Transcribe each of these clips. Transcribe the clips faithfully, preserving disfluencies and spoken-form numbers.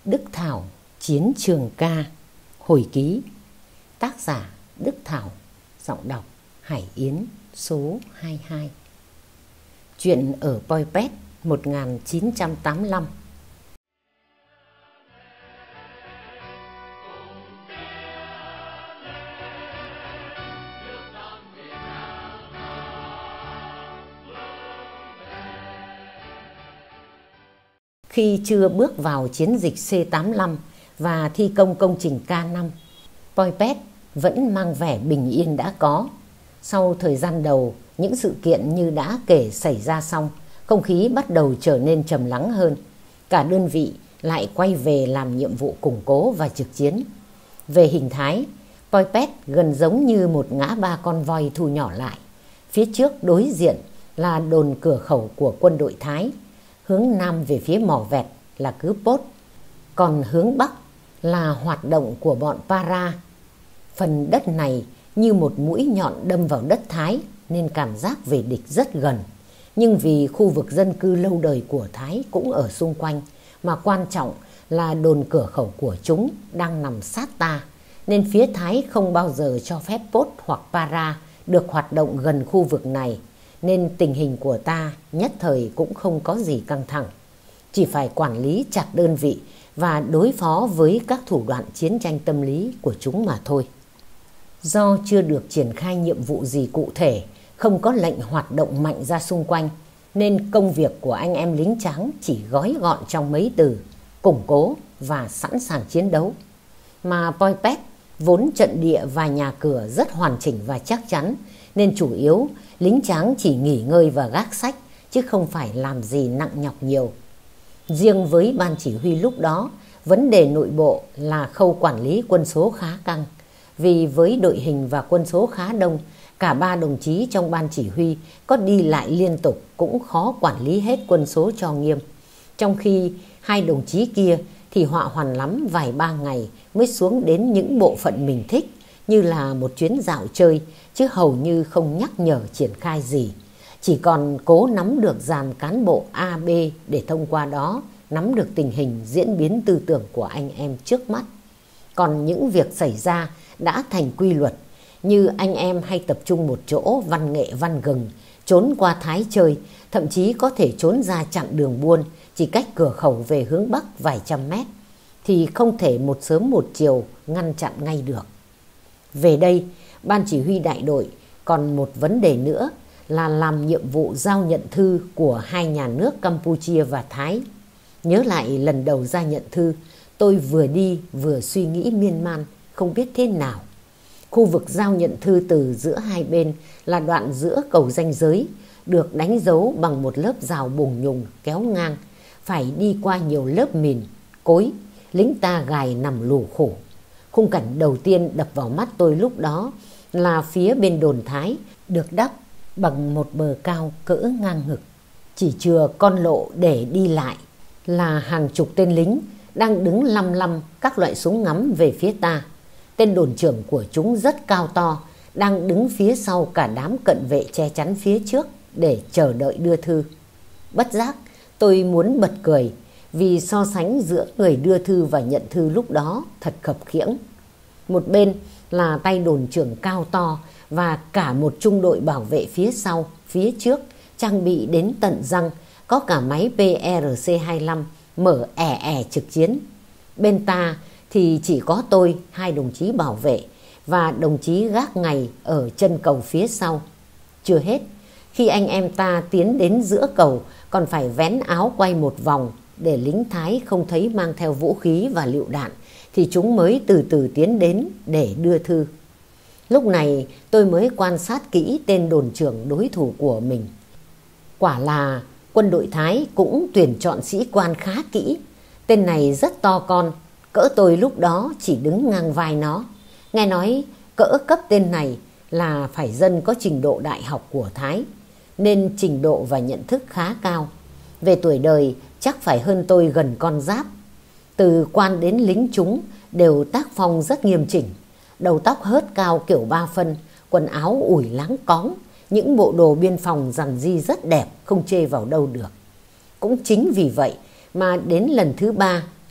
Đức Thảo Chiến Trường Ca. Hồi ký. Tác giả Đức Thảo. Giọng đọc Hải Yến. Số hai mươi hai. Chuyện ở Poipet một nghìn chín trăm tám mươi lăm. Khi chưa bước vào chiến dịch C tám mươi lăm và thi công công trình K năm, Poipet vẫn mang vẻ bình yên đã có. Sau thời gian đầu, những sự kiện như đã kể xảy ra xong, không khí bắt đầu trở nên trầm lắng hơn. Cả đơn vị lại quay về làm nhiệm vụ củng cố và trực chiến. Về hình thái, Poipet gần giống như một ngã ba con voi thu nhỏ lại. Phía trước đối diện là đồn cửa khẩu của quân đội Thái, hướng nam về phía mỏ vẹt là cứ Pốt, còn hướng bắc là hoạt động của bọn Para. Phần đất này như một mũi nhọn đâm vào đất Thái nên cảm giác về địch rất gần. Nhưng vì khu vực dân cư lâu đời của Thái cũng ở xung quanh, mà quan trọng là đồn cửa khẩu của chúng đang nằm sát ta, nên phía Thái không bao giờ cho phép Pốt hoặc Para được hoạt động gần khu vực này, nên tình hình của ta nhất thời cũng không có gì căng thẳng. Chỉ phải quản lý chặt đơn vị và đối phó với các thủ đoạn chiến tranh tâm lý của chúng mà thôi. Do chưa được triển khai nhiệm vụ gì cụ thể, không có lệnh hoạt động mạnh ra xung quanh, nên công việc của anh em lính trắng chỉ gói gọn trong mấy từ: củng cố và sẵn sàng chiến đấu. Mà Poipet vốn trận địa và nhà cửa rất hoàn chỉnh và chắc chắn, nên chủ yếu lính trắng chỉ nghỉ ngơi và gác sách, chứ không phải làm gì nặng nhọc nhiều. Riêng với ban chỉ huy lúc đó, vấn đề nội bộ là khâu quản lý quân số khá căng. Vì với đội hình và quân số khá đông, cả ba đồng chí trong ban chỉ huy có đi lại liên tục cũng khó quản lý hết quân số cho nghiêm. Trong khi hai đồng chí kia thì họa hoàn lắm vài ba ngày mới xuống đến những bộ phận mình thích, như là một chuyến dạo chơi, chứ hầu như không nhắc nhở triển khai gì. Chỉ còn cố nắm được dàn cán bộ A, B để thông qua đó nắm được tình hình diễn biến tư tưởng của anh em trước mắt. Còn những việc xảy ra đã thành quy luật, như anh em hay tập trung một chỗ văn nghệ văn gừng, trốn qua Thái chơi, thậm chí có thể trốn ra chặn đường buôn chỉ cách cửa khẩu về hướng bắc vài trăm mét, thì không thể một sớm một chiều ngăn chặn ngay được. Về đây, ban chỉ huy đại đội còn một vấn đề nữa là làm nhiệm vụ giao nhận thư của hai nhà nước Campuchia và Thái. Nhớ lại lần đầu ra nhận thư, tôi vừa đi vừa suy nghĩ miên man, không biết thế nào. Khu vực giao nhận thư từ giữa hai bên là đoạn giữa cầu ranh giới, được đánh dấu bằng một lớp rào bùng nhùng kéo ngang, phải đi qua nhiều lớp mìn, cối, lính ta gài nằm lù khổ. Khung cảnh đầu tiên đập vào mắt tôi lúc đó là phía bên đồn Thái được đắp bằng một bờ cao cỡ ngang ngực. Chỉ chừa con lộ để đi lại là hàng chục tên lính đang đứng lăm lăm các loại súng ngắm về phía ta. Tên đồn trưởng của chúng rất cao to, đang đứng phía sau cả đám cận vệ che chắn phía trước để chờ đợi đưa thư. Bất giác tôi muốn bật cười, vì so sánh giữa người đưa thư và nhận thư lúc đó thật khập khiễng. Một bên là tay đồn trưởng cao to và cả một trung đội bảo vệ phía sau, phía trước, trang bị đến tận răng, có cả máy P R C hai mươi lăm mở ẻ ẻ trực chiến. Bên ta thì chỉ có tôi, hai đồng chí bảo vệ và đồng chí gác ngày ở chân cầu phía sau. Chưa hết, khi anh em ta tiến đến giữa cầu còn phải vén áo quay một vòng để lính Thái không thấy mang theo vũ khí và lựu đạn, thì chúng mới từ từ tiến đến để đưa thư. Lúc này tôi mới quan sát kỹ tên đồn trưởng đối thủ của mình. Quả là quân đội Thái cũng tuyển chọn sĩ quan khá kỹ. Tên này rất to con, cỡ tôi lúc đó chỉ đứng ngang vai nó. Nghe nói cỡ cấp tên này là phải dân có trình độ đại học của Thái, nên trình độ và nhận thức khá cao. Về tuổi đời chắc phải hơn tôi gần con giáp. Từ quan đến lính chúng đều tác phong rất nghiêm chỉnh, đầu tóc hớt cao kiểu ba phân, quần áo ủi láng cóng, những bộ đồ biên phòng rằn ri rất đẹp, không chê vào đâu được. Cũng chính vì vậy mà đến lần thứ ba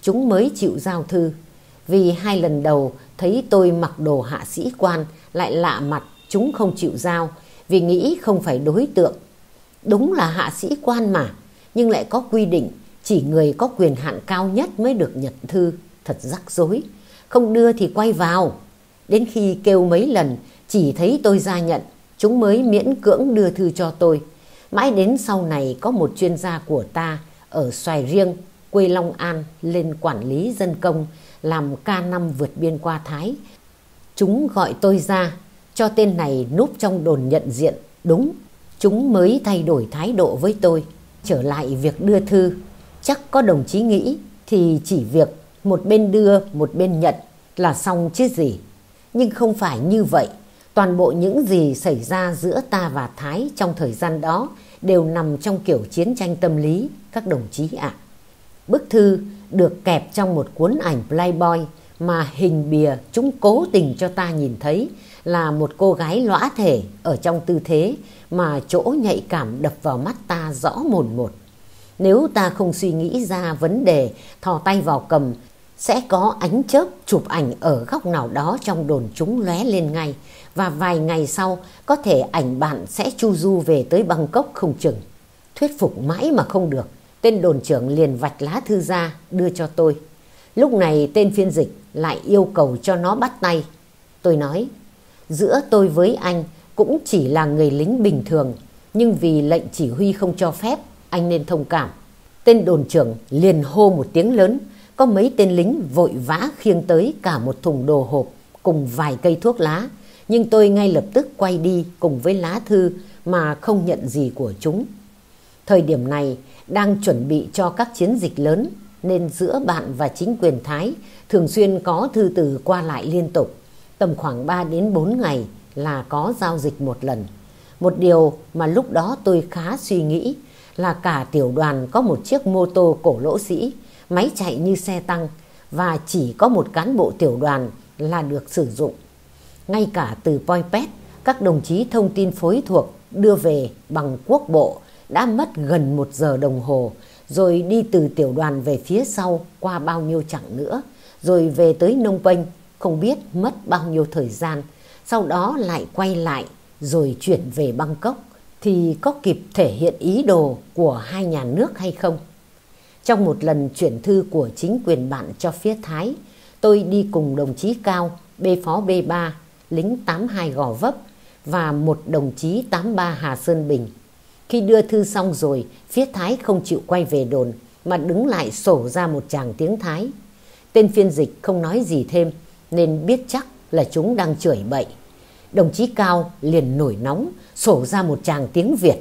chúng mới chịu giao thư. Vì hai lần đầu thấy tôi mặc đồ hạ sĩ quan lại lạ mặt, chúng không chịu giao vì nghĩ không phải đối tượng. Đúng là hạ sĩ quan mà, nhưng lại có quy định chỉ người có quyền hạn cao nhất mới được nhận thư. Thật rắc rối, không đưa thì quay vào. Đến khi kêu mấy lần chỉ thấy tôi ra nhận, chúng mới miễn cưỡng đưa thư cho tôi. Mãi đến sau này có một chuyên gia của ta ở Xoài Riêng, quê Long An, lên quản lý dân công, làm ca năm vượt biên qua Thái. Chúng gọi tôi ra, cho tên này núp trong đồn nhận diện. Đúng, chúng mới thay đổi thái độ với tôi. Trở lại việc đưa thư, chắc có đồng chí nghĩ thì chỉ việc một bên đưa một bên nhận là xong chứ gì. Nhưng không phải như vậy. Toàn bộ những gì xảy ra giữa ta và Thái trong thời gian đó đều nằm trong kiểu chiến tranh tâm lý, các đồng chí ạ. À. Bức thư được kẹp trong một cuốn ảnh Playboy mà hình bìa chúng cố tình cho ta nhìn thấy là một cô gái lõa thể ở trong tư thế mà chỗ nhạy cảm đập vào mắt ta rõ mồn một. Nếu ta không suy nghĩ ra vấn đề, thò tay vào cầm, sẽ có ánh chớp chụp ảnh ở góc nào đó trong đồn chúng lóe lên ngay, và vài ngày sau có thể ảnh bạn sẽ chu du về tới Bangkok không chừng. Thuyết phục mãi mà không được, tên đồn trưởng liền vạch lá thư ra đưa cho tôi. Lúc này tên phiên dịch lại yêu cầu cho nó bắt tay. Tôi nói, giữa tôi với anh cũng chỉ là người lính bình thường, nhưng vì lệnh chỉ huy không cho phép, anh nên thông cảm. Tên đồn trưởng liền hô một tiếng lớn. Có mấy tên lính vội vã khiêng tới cả một thùng đồ hộp cùng vài cây thuốc lá. Nhưng tôi ngay lập tức quay đi cùng với lá thư mà không nhận gì của chúng. Thời điểm này đang chuẩn bị cho các chiến dịch lớn, nên giữa bạn và chính quyền Thái thường xuyên có thư từ qua lại liên tục. Tầm khoảng ba đến bốn ngày là có giao dịch một lần. Một điều mà lúc đó tôi khá suy nghĩ là cả tiểu đoàn có một chiếc mô tô cổ lỗ sĩ, máy chạy như xe tăng, và chỉ có một cán bộ tiểu đoàn là được sử dụng. Ngay cả từ Poipet, các đồng chí thông tin phối thuộc đưa về bằng quốc bộ đã mất gần một giờ đồng hồ, rồi đi từ tiểu đoàn về phía sau qua bao nhiêu chặng nữa, rồi về tới Phnom Penh không biết mất bao nhiêu thời gian, sau đó lại quay lại rồi chuyển về Bangkok, thì có kịp thể hiện ý đồ của hai nhà nước hay không? Trong một lần chuyển thư của chính quyền bạn cho phía Thái, tôi đi cùng đồng chí Cao, bê phó B ba, lính tám hai Gò Vấp, và một đồng chí tám ba Hà Sơn Bình. Khi đưa thư xong rồi, phía Thái không chịu quay về đồn, mà đứng lại sổ ra một tràng tiếng Thái. Tên phiên dịch không nói gì thêm, nên biết chắc là chúng đang chửi bậy. Đồng chí Cao liền nổi nóng, sổ ra một tràng tiếng Việt.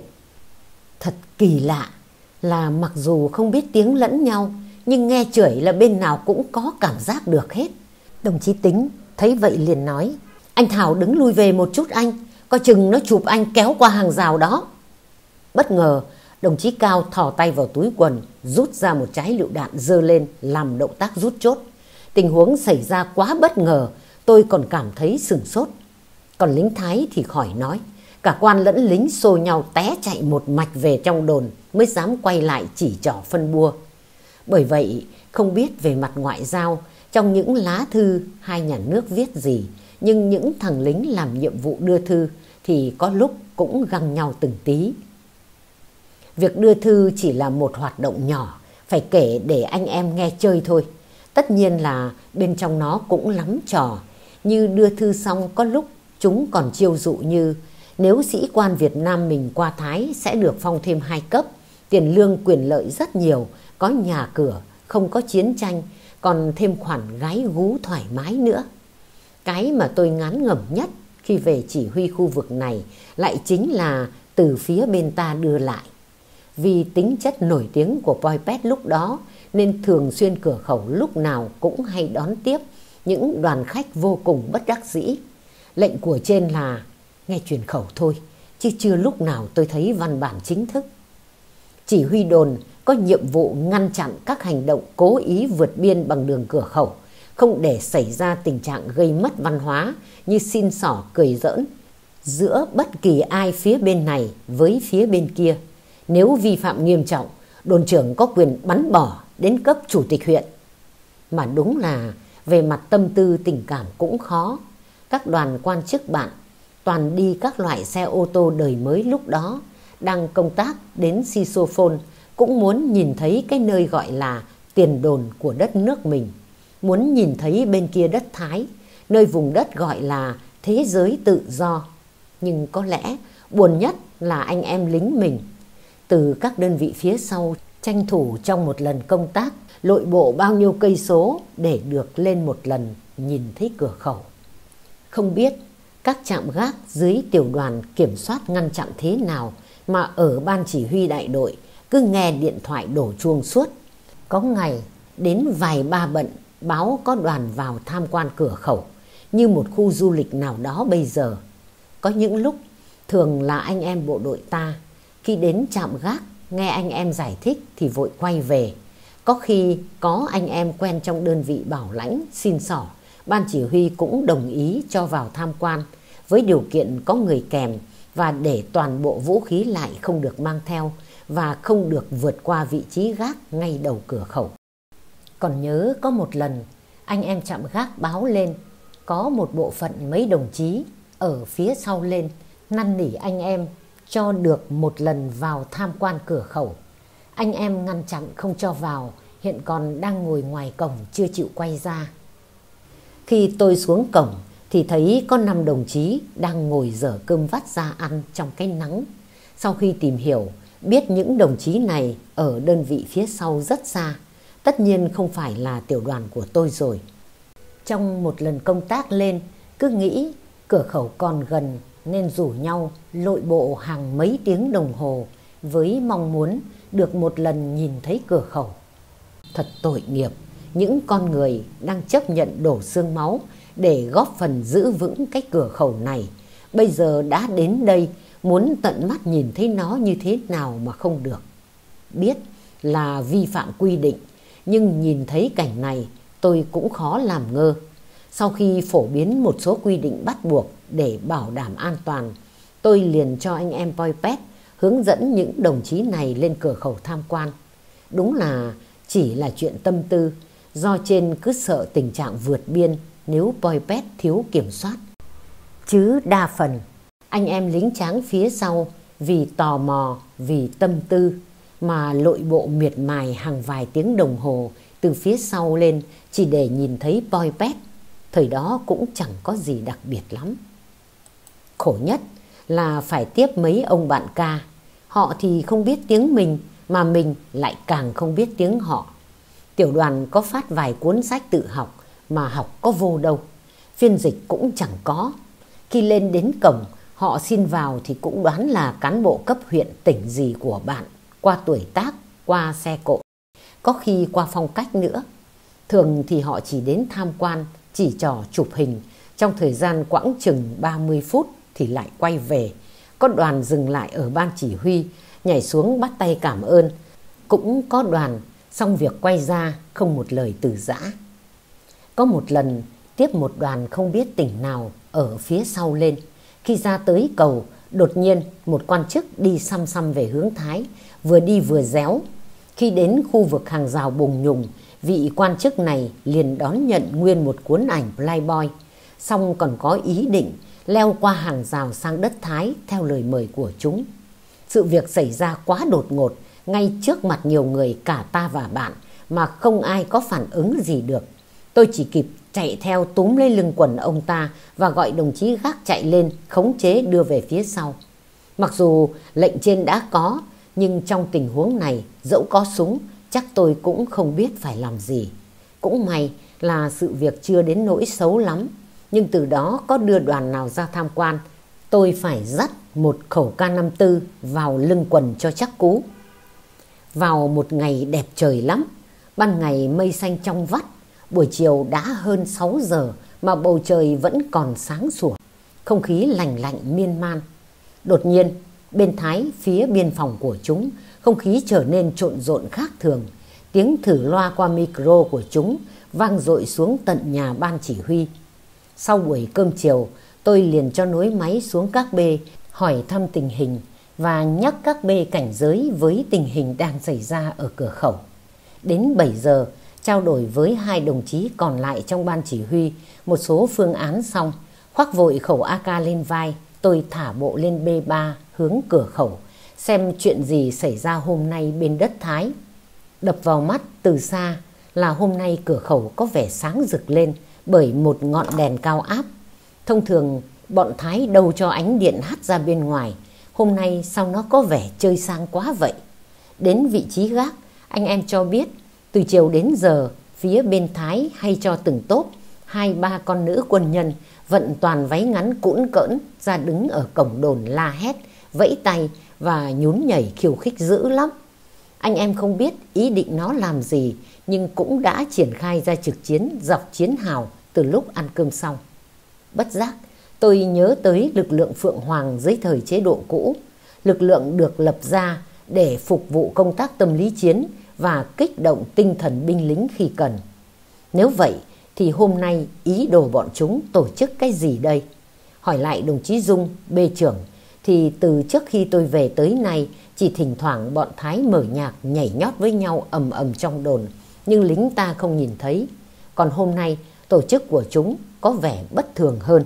Thật kỳ lạ là mặc dù không biết tiếng lẫn nhau, nhưng nghe chửi là bên nào cũng có cảm giác được hết. Đồng chí Tính thấy vậy liền nói, anh Thảo đứng lui về một chút anh, coi chừng nó chụp anh kéo qua hàng rào đó. Bất ngờ, đồng chí Cao thò tay vào túi quần, rút ra một trái lựu đạn giơ lên làm động tác rút chốt. Tình huống xảy ra quá bất ngờ, tôi còn cảm thấy sửng sốt. Còn lính Thái thì khỏi nói, cả quan lẫn lính xô nhau té chạy một mạch về trong đồn mới dám quay lại chỉ trỏ phân bua. Bởi vậy, không biết về mặt ngoại giao, trong những lá thư hai nhà nước viết gì, nhưng những thằng lính làm nhiệm vụ đưa thư thì có lúc cũng găng nhau từng tí. Việc đưa thư chỉ là một hoạt động nhỏ, phải kể để anh em nghe chơi thôi. Tất nhiên là bên trong nó cũng lắm trò. Như đưa thư xong có lúc chúng còn chiêu dụ như nếu sĩ quan Việt Nam mình qua Thái sẽ được phong thêm hai cấp, tiền lương quyền lợi rất nhiều, có nhà cửa, không có chiến tranh, còn thêm khoản gái gú thoải mái nữa. Cái mà tôi ngán ngẩm nhất khi về chỉ huy khu vực này lại chính là từ phía bên ta đưa lại. Vì tính chất nổi tiếng của Poipet lúc đó nên thường xuyên cửa khẩu lúc nào cũng hay đón tiếp những đoàn khách vô cùng bất đắc dĩ. Lệnh của trên là nghe truyền khẩu thôi, chứ chưa lúc nào tôi thấy văn bản chính thức. Chỉ huy đồn có nhiệm vụ ngăn chặn các hành động cố ý vượt biên bằng đường cửa khẩu, không để xảy ra tình trạng gây mất văn hóa như xin xỏ cười giỡn giữa bất kỳ ai phía bên này với phía bên kia. Nếu vi phạm nghiêm trọng, đồn trưởng có quyền bắn bỏ đến cấp chủ tịch huyện. mà đúng là về mặt tâm tư tình cảm cũng khó. Các đoàn quan chức bạn toàn đi các loại xe ô tô đời mới lúc đó, đang công tác đến Sisophone cũng muốn nhìn thấy cái nơi gọi là tiền đồn của đất nước mình, muốn nhìn thấy bên kia đất Thái, nơi vùng đất gọi là thế giới tự do. Nhưng có lẽ buồn nhất là anh em lính mình, từ các đơn vị phía sau tranh thủ trong một lần công tác lội bộ bao nhiêu cây số để được lên một lần nhìn thấy cửa khẩu. Không biết các trạm gác dưới tiểu đoàn kiểm soát ngăn chặn thế nào mà ở ban chỉ huy đại đội cứ nghe điện thoại đổ chuông suốt. Có ngày đến vài ba bận báo có đoàn vào tham quan cửa khẩu như một khu du lịch nào đó bây giờ. Có những lúc thường là anh em bộ đội ta khi đến trạm gác nghe anh em giải thích thì vội quay về. Có khi có anh em quen trong đơn vị bảo lãnh xin xỏ, ban chỉ huy cũng đồng ý cho vào tham quan với điều kiện có người kèm và để toàn bộ vũ khí lại không được mang theo và không được vượt qua vị trí gác ngay đầu cửa khẩu. Còn nhớ có một lần anh em trạm gác báo lên có một bộ phận mấy đồng chí ở phía sau lên năn nỉ anh em cho được một lần vào tham quan cửa khẩu. Anh em ngăn chặn không cho vào, hiện còn đang ngồi ngoài cổng chưa chịu quay ra. Khi tôi xuống cổng thì thấy có năm đồng chí đang ngồi dở cơm vắt ra ăn trong cái nắng. Sau khi tìm hiểu, biết những đồng chí này ở đơn vị phía sau rất xa, tất nhiên không phải là tiểu đoàn của tôi rồi. Trong một lần công tác lên, cứ nghĩ cửa khẩu còn gần nên rủ nhau lội bộ hàng mấy tiếng đồng hồ với mong muốn được một lần nhìn thấy cửa khẩu. Thật tội nghiệp những con người đang chấp nhận đổ xương máu để góp phần giữ vững cái cửa khẩu này. Bây giờ đã đến đây, muốn tận mắt nhìn thấy nó như thế nào mà không được. Biết là vi phạm quy định, nhưng nhìn thấy cảnh này tôi cũng khó làm ngơ. Sau khi phổ biến một số quy định bắt buộc để bảo đảm an toàn, tôi liền cho anh em Poipet hướng dẫn những đồng chí này lên cửa khẩu tham quan. Đúng là chỉ là chuyện tâm tư, do trên cứ sợ tình trạng vượt biên nếu Poipet thiếu kiểm soát. Chứ đa phần anh em lính tráng phía sau vì tò mò, vì tâm tư mà lội bộ miệt mài hàng vài tiếng đồng hồ từ phía sau lên chỉ để nhìn thấy Poipet. Thời đó cũng chẳng có gì đặc biệt lắm. Khổ nhất là phải tiếp mấy ông bạn ca. Họ thì không biết tiếng mình, mà mình lại càng không biết tiếng họ. Tiểu đoàn có phát vài cuốn sách tự học mà học có vô đâu. Phiên dịch cũng chẳng có. Khi lên đến cổng, họ xin vào thì cũng đoán là cán bộ cấp huyện tỉnh gì của bạn, qua tuổi tác, qua xe cộ, có khi qua phong cách nữa. Thường thì họ chỉ đến tham quan, chỉ trò chụp hình, trong thời gian quãng chừng ba mươi phút thì lại quay về. Có đoàn dừng lại ở ban chỉ huy, nhảy xuống bắt tay cảm ơn. Cũng có đoàn xong việc quay ra không một lời từ giã. Có một lần tiếp một đoàn không biết tỉnh nào ở phía sau lên. Khi ra tới cầu, đột nhiên một quan chức đi xăm xăm về hướng Thái, vừa đi vừa réo. Khi đến khu vực hàng rào Bùng Nhùng, vị quan chức này liền đón nhận nguyên một cuốn ảnh Playboy, xong còn có ý định leo qua hàng rào sang đất Thái theo lời mời của chúng. Sự việc xảy ra quá đột ngột, ngay trước mặt nhiều người cả ta và bạn, mà không ai có phản ứng gì được. Tôi chỉ kịp chạy theo túm lấy lưng quần ông ta và gọi đồng chí gác chạy lên khống chế đưa về phía sau. Mặc dù lệnh trên đã có, nhưng trong tình huống này dẫu có súng chắc tôi cũng không biết phải làm gì. Cũng may là sự việc chưa đến nỗi xấu lắm, nhưng từ đó có đưa đoàn nào ra tham quan, tôi phải dắt một khẩu K năm mươi tư vào lưng quần cho chắc cú. Vào một ngày đẹp trời lắm, ban ngày mây xanh trong vắt, buổi chiều đã hơn sáu giờ mà bầu trời vẫn còn sáng sủa, không khí lành lạnh miên man. Đột nhiên, bên Thái phía biên phòng của chúng, không khí trở nên trộn rộn khác thường. Tiếng thử loa qua micro của chúng vang dội xuống tận nhà ban chỉ huy. Sau buổi cơm chiều, tôi liền cho nối máy xuống các bê hỏi thăm tình hình và nhắc các bê cảnh giới với tình hình đang xảy ra ở cửa khẩu. Đến bảy giờ, Trao đổi với hai đồng chí còn lại trong ban chỉ huy một số phương án xong, khoác vội khẩu a ca lên vai, tôi thả bộ lên bê ba hướng cửa khẩu, xem chuyện gì xảy ra hôm nay bên đất Thái. Đập vào mắt từ xa là hôm nay cửa khẩu có vẻ sáng rực lên bởi một ngọn đèn cao áp. Thông thường bọn Thái đâu cho ánh điện hắt ra bên ngoài, hôm nay sao nó có vẻ chơi sang quá vậy. Đến vị trí gác, anh em cho biết từ chiều đến giờ phía bên Thái hay cho từng tốp hai ba con nữ quân nhân vận toàn váy ngắn cũn cỡn ra đứng ở cổng đồn la hét, vẫy tay và nhún nhảy khiêu khích dữ lắm. Anh em không biết ý định nó làm gì, nhưng cũng đã triển khai ra trực chiến dọc chiến hào từ lúc ăn cơm xong. Bất giác tôi nhớ tới lực lượng Phượng Hoàng dưới thời chế độ cũ, lực lượng được lập ra để phục vụ công tác tâm lý chiến và kích động tinh thần binh lính khi cần. Nếu vậy thì hôm nay ý đồ bọn chúng tổ chức cái gì đây? Hỏi lại đồng chí Dung, bê trưởng, thì từ trước khi tôi về tới nay chỉ thỉnh thoảng bọn Thái mở nhạc nhảy nhót với nhau ầm ầm trong đồn, nhưng lính ta không nhìn thấy. Còn hôm nay tổ chức của chúng có vẻ bất thường hơn.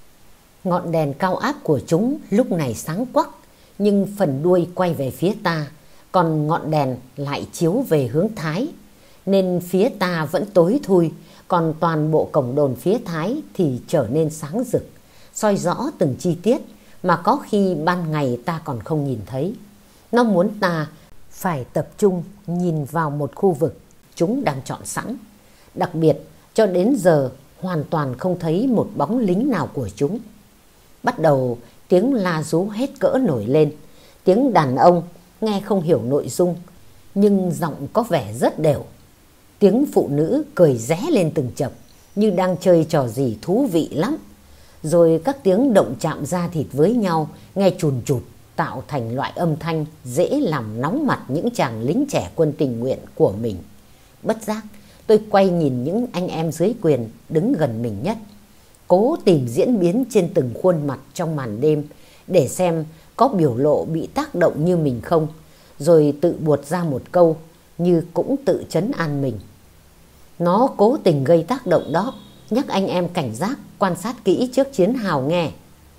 Ngọn đèn cao áp của chúng lúc này sáng quắc, nhưng phần đuôi quay về phía ta, còn ngọn đèn lại chiếu về hướng Thái, nên phía ta vẫn tối thui, còn toàn bộ cổng đồn phía Thái thì trở nên sáng rực, soi rõ từng chi tiết mà có khi ban ngày ta còn không nhìn thấy. Nó muốn ta phải tập trung nhìn vào một khu vực chúng đang chọn sẵn. Đặc biệt cho đến giờ hoàn toàn không thấy một bóng lính nào của chúng. Bắt đầu tiếng la rú hết cỡ nổi lên, tiếng đàn ông nghe không hiểu nội dung nhưng giọng có vẻ rất đều. Tiếng phụ nữ cười ré lên từng chập như đang chơi trò gì thú vị lắm. Rồi các tiếng động chạm da thịt với nhau nghe chùn chụt, tạo thành loại âm thanh dễ làm nóng mặt những chàng lính trẻ quân tình nguyện của mình. Bất giác tôi quay nhìn những anh em dưới quyền đứng gần mình nhất, cố tìm diễn biến trên từng khuôn mặt trong màn đêm để xem có biểu lộ bị tác động như mình không, rồi tự buột ra một câu như cũng tự trấn an mình. Nó cố tình gây tác động đó, nhắc anh em cảnh giác quan sát kỹ trước chiến hào nghe.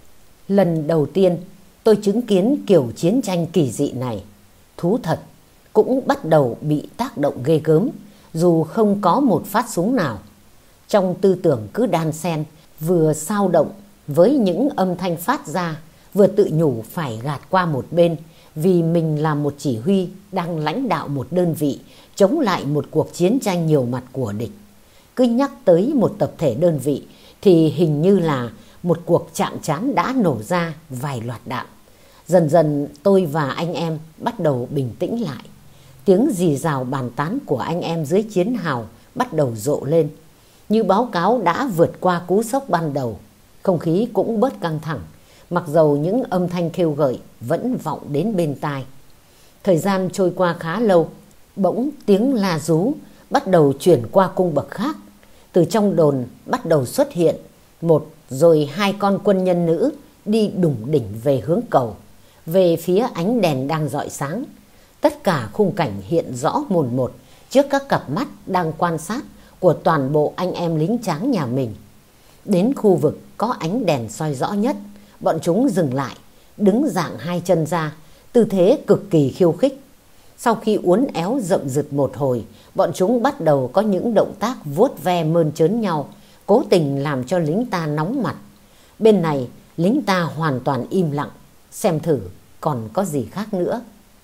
Lần đầu tiên tôi chứng kiến kiểu chiến tranh kỳ dị này, thú thật cũng bắt đầu bị tác động ghê gớm, dù không có một phát súng nào. Trong tư tưởng cứ đan xen, vừa sao động với những âm thanh phát ra, vừa tự nhủ phải gạt qua một bên, vì mình là một chỉ huy đang lãnh đạo một đơn vị chống lại một cuộc chiến tranh nhiều mặt của địch. Cứ nhắc tới một tập thể đơn vị thì hình như là một cuộc chạm trán đã nổ ra vài loạt đạn. Dần dần tôi và anh em bắt đầu bình tĩnh lại. Tiếng rì rào bàn tán của anh em dưới chiến hào bắt đầu rộ lên. Như báo cáo đã vượt qua cú sốc ban đầu, không khí cũng bớt căng thẳng, mặc dầu những âm thanh kêu gợi vẫn vọng đến bên tai. Thời gian trôi qua khá lâu, bỗng tiếng la rú bắt đầu chuyển qua cung bậc khác. Từ trong đồn bắt đầu xuất hiện một rồi hai con quân nhân nữ đi đủng đỉnh về hướng cầu, về phía ánh đèn đang rọi sáng. Tất cả khung cảnh hiện rõ mồn một trước các cặp mắt đang quan sát của toàn bộ anh em lính tráng nhà mình. Đến khu vực có ánh đèn soi rõ nhất, bọn chúng dừng lại, đứng dạng hai chân ra, tư thế cực kỳ khiêu khích. Sau khi uốn éo rậm rực một hồi, bọn chúng bắt đầu có những động tác vuốt ve mơn trớn nhau, cố tình làm cho lính ta nóng mặt. Bên này, lính ta hoàn toàn im lặng, xem thử còn có gì khác nữa.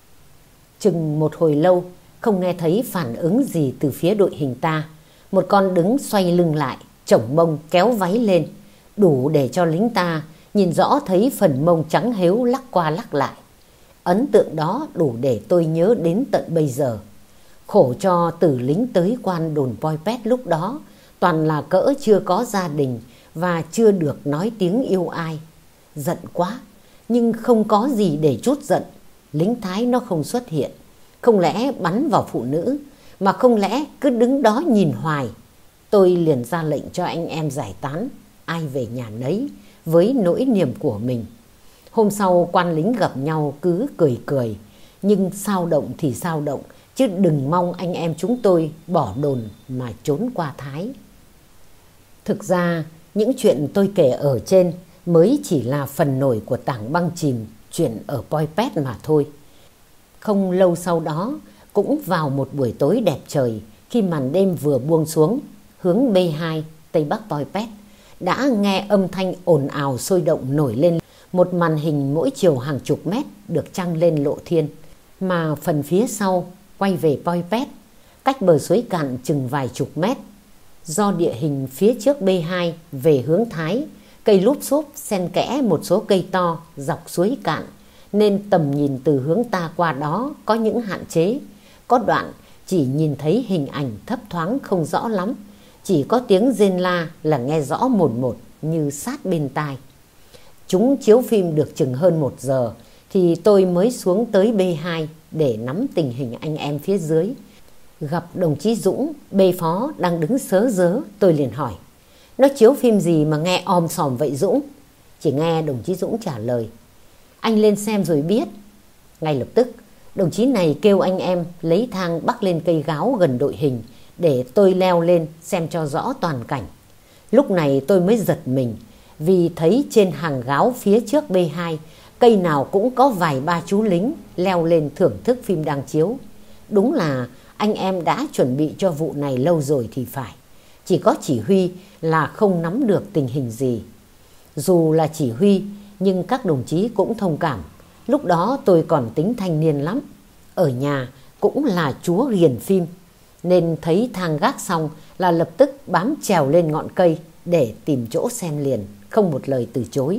Chừng một hồi lâu, không nghe thấy phản ứng gì từ phía đội hình ta. Một con đứng xoay lưng lại, chổng mông kéo váy lên, đủ để cho lính ta nhìn rõ thấy phần mông trắng hếu lắc qua lắc lại. Ấn tượng đó đủ để tôi nhớ đến tận bây giờ. Khổ cho tử lính tới quan đồn Poi Pét lúc đó toàn là cỡ chưa có gia đình và chưa được nói tiếng yêu ai. Giận quá, nhưng không có gì để trút giận. Lính Thái nó không xuất hiện, không lẽ bắn vào phụ nữ, mà không lẽ cứ đứng đó nhìn hoài. Tôi liền ra lệnh cho anh em giải tán, ai về nhà nấy với nỗi niềm của mình. Hôm sau quan lính gặp nhau cứ cười cười, nhưng sao động thì sao động, chứ đừng mong anh em chúng tôi bỏ đồn mà trốn qua Thái. Thực ra, những chuyện tôi kể ở trên mới chỉ là phần nổi của tảng băng chìm chuyện ở Poipet mà thôi. Không lâu sau đó, cũng vào một buổi tối đẹp trời, khi màn đêm vừa buông xuống, hướng B hai, Tây Bắc Poipet, đã nghe âm thanh ồn ào sôi động nổi lên một màn hình mỗi chiều hàng chục mét được trăng lên lộ thiên, mà phần phía sau quay về Poipet, cách bờ suối Cạn chừng vài chục mét. Do địa hình phía trước B hai về hướng Thái, cây lúp xúp xen kẽ một số cây to dọc suối Cạn, nên tầm nhìn từ hướng ta qua đó có những hạn chế. Có đoạn chỉ nhìn thấy hình ảnh thấp thoáng không rõ lắm, chỉ có tiếng rên la là nghe rõ mồn một như sát bên tai. Chúng chiếu phim được chừng hơn một giờ thì tôi mới xuống tới B hai để nắm tình hình anh em phía dưới. Gặp đồng chí Dũng, B phó đang đứng sớ rớ, tôi liền hỏi: nó chiếu phim gì mà nghe om sòm vậy Dũng? Chỉ nghe đồng chí Dũng trả lời: anh lên xem rồi biết. Ngay lập tức, đồng chí này kêu anh em lấy thang bắc lên cây gáo gần đội hình để tôi leo lên xem cho rõ toàn cảnh. Lúc này tôi mới giật mình, vì thấy trên hàng gáo phía trước B hai, cây nào cũng có vài ba chú lính leo lên thưởng thức phim đang chiếu. Đúng là anh em đã chuẩn bị cho vụ này lâu rồi thì phải. Chỉ có chỉ huy là không nắm được tình hình gì. Dù là chỉ huy, nhưng các đồng chí cũng thông cảm. Lúc đó tôi còn tính thanh niên lắm. Ở nhà cũng là chúa ghiền phim, nên thấy thang gác xong là lập tức bám trèo lên ngọn cây để tìm chỗ xem liền, không một lời từ chối.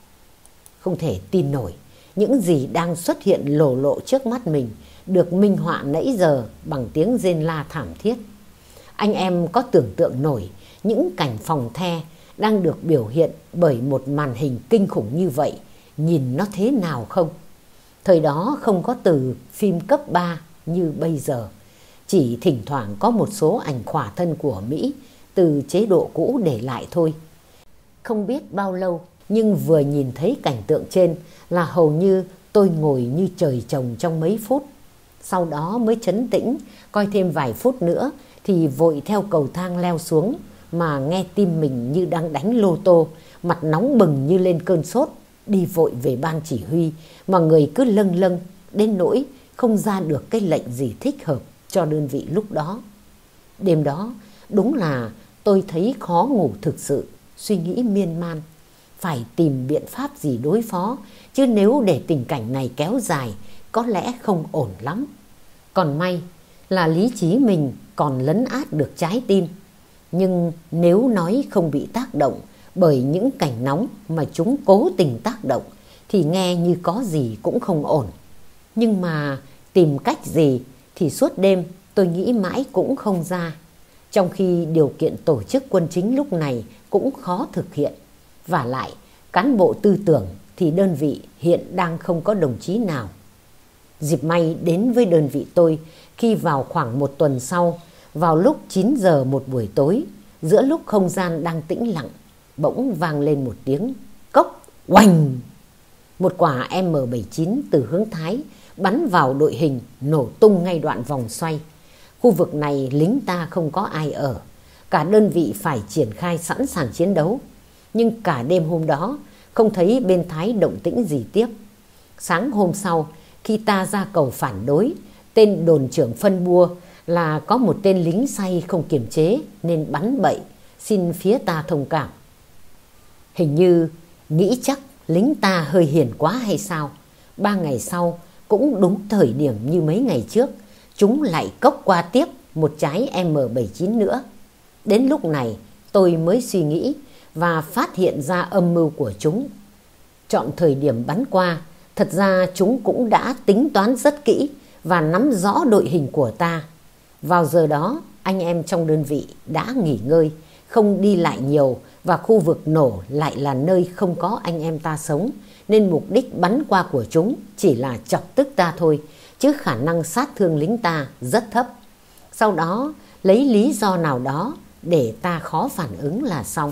Không thể tin nổi, những gì đang xuất hiện lồ lộ trước mắt mình được minh họa nãy giờ bằng tiếng rên la thảm thiết. Anh em có tưởng tượng nổi những cảnh phòng the đang được biểu hiện bởi một màn hình kinh khủng như vậy, nhìn nó thế nào không? Thời đó không có từ phim cấp ba như bây giờ, chỉ thỉnh thoảng có một số ảnh khỏa thân của Mỹ từ chế độ cũ để lại thôi. Không biết bao lâu, nhưng vừa nhìn thấy cảnh tượng trên là hầu như tôi ngồi như trời trồng trong mấy phút. Sau đó mới trấn tĩnh, coi thêm vài phút nữa thì vội theo cầu thang leo xuống, mà nghe tim mình như đang đánh lô tô, mặt nóng bừng như lên cơn sốt, đi vội về ban chỉ huy mà người cứ lâng lâng đến nỗi không ra được cái lệnh gì thích hợp cho đơn vị lúc đó. Đêm đó đúng là tôi thấy khó ngủ thực sự, suy nghĩ miên man, phải tìm biện pháp gì đối phó, chứ nếu để tình cảnh này kéo dài có lẽ không ổn lắm. Còn may là lý trí mình còn lấn át được trái tim, nhưng nếu nói không bị tác động bởi những cảnh nóng mà chúng cố tình tác động thì nghe như có gì cũng không ổn. Nhưng mà tìm cách gì thì suốt đêm tôi nghĩ mãi cũng không ra, trong khi điều kiện tổ chức quân chính lúc này cũng khó thực hiện. Vả lại cán bộ tư tưởng thì đơn vị hiện đang không có đồng chí nào. Dịp may đến với đơn vị tôi khi vào khoảng một tuần sau, vào lúc chín giờ một buổi tối, giữa lúc không gian đang tĩnh lặng, bỗng vang lên một tiếng cốc oành. Một quả M bảy chín từ hướng Thái bắn vào đội hình, nổ tung ngay đoạn vòng xoay. Khu vực này lính ta không có ai ở, cả đơn vị phải triển khai sẵn sàng chiến đấu. Nhưng cả đêm hôm đó không thấy bên Thái động tĩnh gì tiếp. Sáng hôm sau, khi ta ra cầu phản đối, tên đồn trưởng phân bua là có một tên lính say không kiềm chế nên bắn bậy, xin phía ta thông cảm. Hình như nghĩ chắc lính ta hơi hiền quá hay sao. Ba ngày sau, cũng đúng thời điểm như mấy ngày trước, chúng lại cốc qua tiếp một trái M bảy chín nữa. Đến lúc này tôi mới suy nghĩ và phát hiện ra âm mưu của chúng. Chọn thời điểm bắn qua, thật ra chúng cũng đã tính toán rất kỹ và nắm rõ đội hình của ta. Vào giờ đó, anh em trong đơn vị đã nghỉ ngơi, không đi lại nhiều, và khu vực nổ lại là nơi không có anh em ta sống, nên mục đích bắn qua của chúng chỉ là chọc tức ta thôi, chứ khả năng sát thương lính ta rất thấp. Sau đó lấy lý do nào đó để ta khó phản ứng là xong.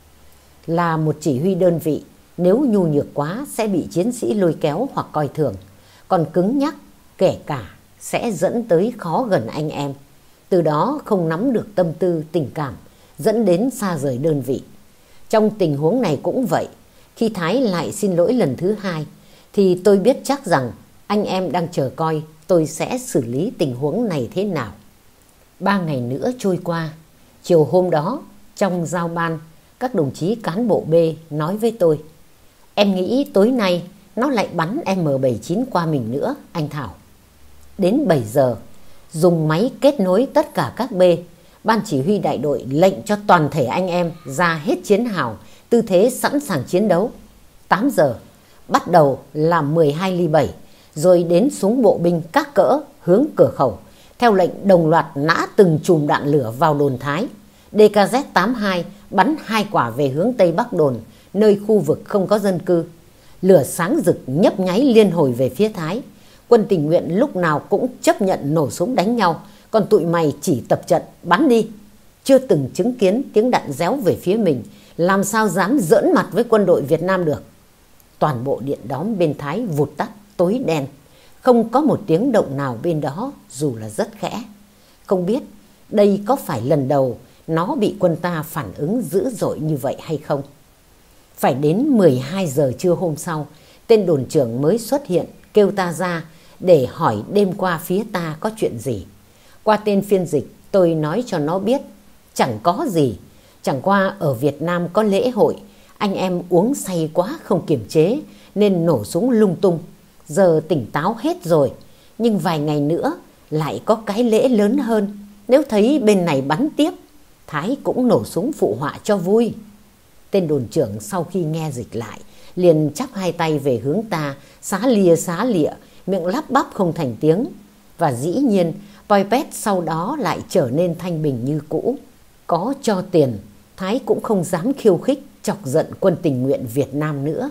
Là một chỉ huy đơn vị, nếu nhu nhược quá sẽ bị chiến sĩ lôi kéo hoặc coi thường, còn cứng nhắc, kể cả sẽ dẫn tới khó gần anh em, từ đó không nắm được tâm tư tình cảm, dẫn đến xa rời đơn vị. Trong tình huống này cũng vậy, khi Thái lại xin lỗi lần thứ hai thì tôi biết chắc rằng anh em đang chờ coi tôi sẽ xử lý tình huống này thế nào. Ba ngày nữa trôi qua, chiều hôm đó trong giao ban, các đồng chí cán bộ B nói với tôi: "Em nghĩ tối nay nó lại bắn M bảy chín qua mình nữa anh Thảo." Đến bảy giờ, dùng máy kết nối tất cả các B, ban chỉ huy đại đội lệnh cho toàn thể anh em ra hết chiến hào, tư thế sẵn sàng chiến đấu. tám giờ, bắt đầu là mười hai ly bảy, rồi đến súng bộ binh các cỡ hướng cửa khẩu, theo lệnh đồng loạt nã từng chùm đạn lửa vào đồn Thái. đê ca dét tám hai bắn hai quả về hướng Tây Bắc đồn, nơi khu vực không có dân cư. Lửa sáng rực nhấp nháy liên hồi về phía Thái. Quân tình nguyện lúc nào cũng chấp nhận nổ súng đánh nhau, còn tụi mày chỉ tập trận bắn đi. Chưa từng chứng kiến tiếng đạn réo về phía mình, làm sao dám giỡn mặt với quân đội Việt Nam được. Toàn bộ điện đóm bên Thái vụt tắt tối đen, không có một tiếng động nào bên đó dù là rất khẽ. Không biết đây có phải lần đầu nó bị quân ta phản ứng dữ dội như vậy hay không. Phải đến mười hai giờ trưa hôm sau, tên đồn trưởng mới xuất hiện kêu ta ra để hỏi đêm qua phía ta có chuyện gì. Qua tên phiên dịch tôi nói cho nó biết chẳng có gì, chẳng qua ở Việt Nam có lễ hội, anh em uống say quá không kiềm chế nên nổ súng lung tung. Giờ tỉnh táo hết rồi, nhưng vài ngày nữa lại có cái lễ lớn hơn, nếu thấy bên này bắn tiếp, Thái cũng nổ súng phụ họa cho vui. Tên đồn trưởng sau khi nghe dịch lại liền chắp hai tay về hướng ta, xá lìa xá lịa, miệng lắp bắp không thành tiếng. Và dĩ nhiên Poipet sau đó lại trở nên thanh bình như cũ. Có cho tiền, Thái cũng không dám khiêu khích chọc giận quân tình nguyện Việt Nam nữa.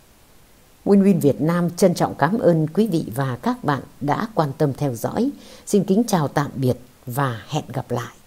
Win Win Việt Nam trân trọng cảm ơn quý vị và các bạn đã quan tâm theo dõi. Xin kính chào tạm biệt và hẹn gặp lại.